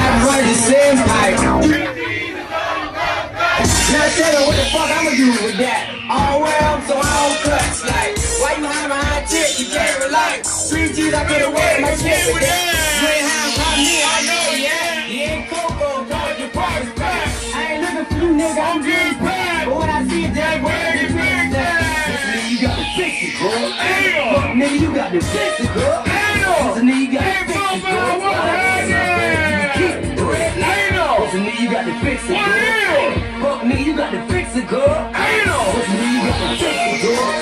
I run the same pipe. Now tell me what the fuck I'ma do with that. All well, so I don't clutch. Like, why you high behind chick? You can't relax. 3 G's, I get away with my shit with that. You ain't high behind me, I know, yeah. You ain't Coco, cause your partner's back. I ain't looking for you, nigga, I'm getting paid. But when I see that word, you fix that. Listen, you got to fix it, girl. Fuck, nigga, you got to fix it, girl. Listen, nigga, you got to fix it, girl. Listen, nigga, you got to fix it, girl. Fuck, nigga, you got to fix it, girl. Listen, nigga, you got to fix it, girl.